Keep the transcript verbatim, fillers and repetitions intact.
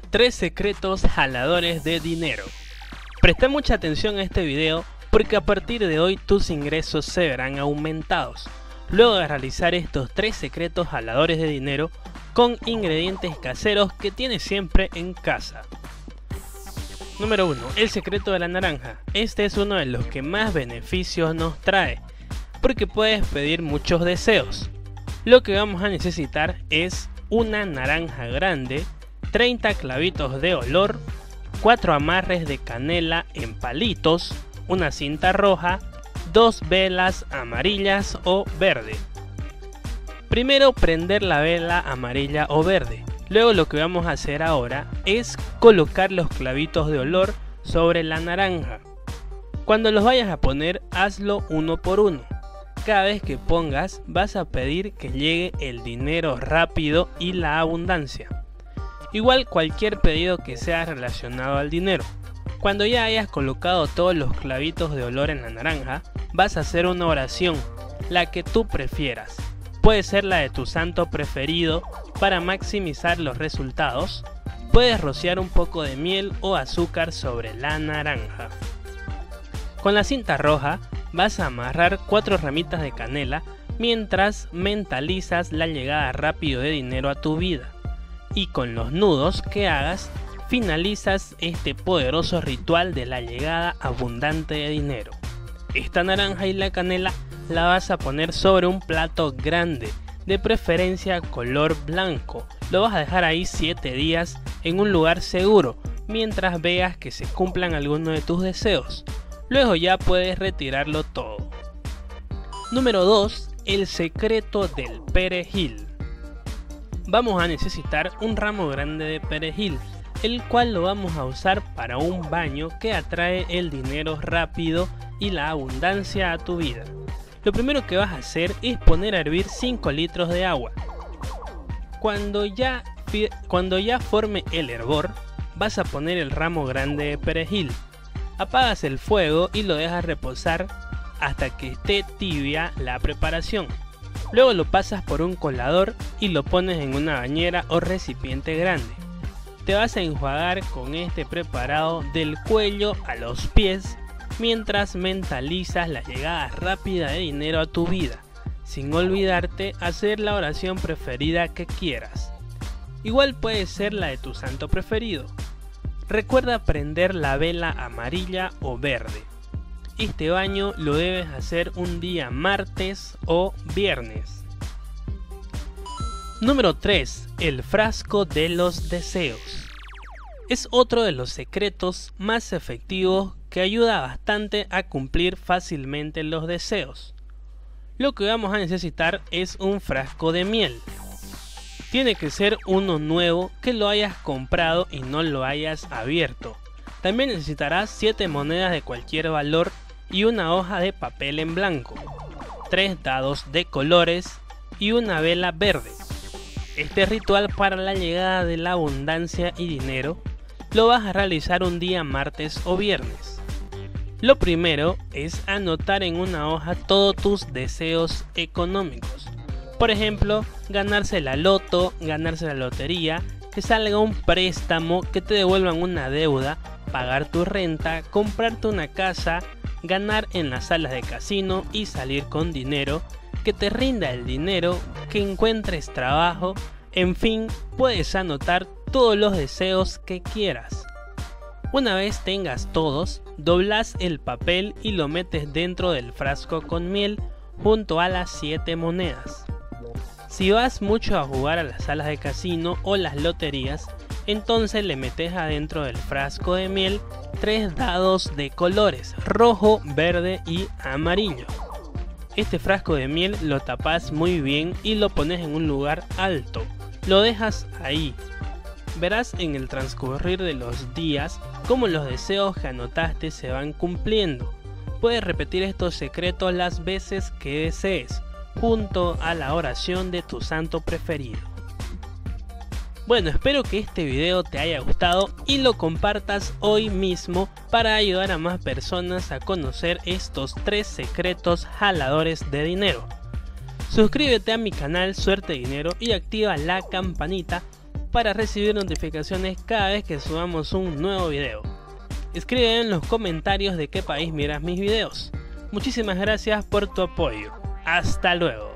tres secretos jaladores de dinero. Presta mucha atención a este video porque a partir de hoy tus ingresos se verán aumentados luego de realizar estos tres secretos jaladores de dinero con ingredientes caseros que tienes siempre en casa. Número uno. El secreto de la naranja. Este es uno de los que más beneficios nos trae porque puedes pedir muchos deseos. Lo que vamos a necesitar es una naranja grande, treinta clavitos de olor, cuatro amarres de canela en palitos, una cinta roja, dos velas amarillas o verde. Primero prender la vela amarilla o verde. Luego lo que vamos a hacer ahora es colocar los clavitos de olor sobre la naranja. Cuando los vayas a poner, hazlo uno por uno. Cada vez que pongas vas a pedir que llegue el dinero rápido y la abundancia. Igual cualquier pedido que sea relacionado al dinero. Cuando ya hayas colocado todos los clavitos de olor en la naranja, vas a hacer una oración, la que tú prefieras. Puede ser la de tu santo preferido para maximizar los resultados. Puedes rociar un poco de miel o azúcar sobre la naranja. Con la cinta roja vas a amarrar cuatro ramitas de canela mientras mentalizas la llegada rápido de dinero a tu vida. Y con los nudos que hagas, finalizas este poderoso ritual de la llegada abundante de dinero. Esta naranja y la canela la vas a poner sobre un plato grande, de preferencia color blanco. Lo vas a dejar ahí siete días en un lugar seguro, mientras veas que se cumplan algunos de tus deseos. Luego ya puedes retirarlo todo. Número dos. El secreto del perejil. Vamos a necesitar un ramo grande de perejil, el cual lo vamos a usar para un baño que atrae el dinero rápido y la abundancia a tu vida. Lo primero que vas a hacer es poner a hervir cinco litros de agua. Cuando ya, cuando ya forme el hervor, vas a poner el ramo grande de perejil. Apagas el fuego y lo dejas reposar hasta que esté tibia la preparación. Luego lo pasas por un colador y lo pones en una bañera o recipiente grande. Te vas a enjuagar con este preparado del cuello a los pies mientras mentalizas la llegada rápida de dinero a tu vida, sin olvidarte hacer la oración preferida que quieras. Igual puede ser la de tu santo preferido. Recuerda prender la vela amarilla o verde. Este baño lo debes hacer un día martes o viernes. Número tres. El frasco de los deseos. Es otro de los secretos más efectivos que ayuda bastante a cumplir fácilmente los deseos. Lo que vamos a necesitar es un frasco de miel. Tiene que ser uno nuevo que lo hayas comprado y no lo hayas abierto. También necesitarás siete monedas de cualquier valor y una hoja de papel en blanco, tres dados de colores y una vela verde. Este ritual para la llegada de la abundancia y dinero lo vas a realizar un día martes o viernes. Lo primero es anotar en una hoja todos tus deseos económicos. Por ejemplo, ganarse la loto, ganarse la lotería, que salga un préstamo, que te devuelvan una deuda, pagar tu renta, comprarte una casa, ganar en las salas de casino y salir con dinero, que te rinda el dinero, que encuentres trabajo, en fin, puedes anotar todos los deseos que quieras. Una vez tengas todos, doblas el papel y lo metes dentro del frasco con miel junto a las siete monedas. Si vas mucho a jugar a las salas de casino o las loterías, entonces le metes adentro del frasco de miel tres dados de colores rojo, verde y amarillo. Este frasco de miel lo tapas muy bien y lo pones en un lugar alto. Lo dejas ahí. Verás en el transcurrir de los días cómo los deseos que anotaste se van cumpliendo. Puedes repetir estos secretos las veces que desees, junto a la oración de tu santo preferido. Bueno, espero que este video te haya gustado y lo compartas hoy mismo para ayudar a más personas a conocer estos tres secretos jaladores de dinero. Suscríbete a mi canal Suerte Dinero y activa la campanita para recibir notificaciones cada vez que subamos un nuevo video. Escribe en los comentarios de qué país miras mis videos. Muchísimas gracias por tu apoyo. Hasta luego.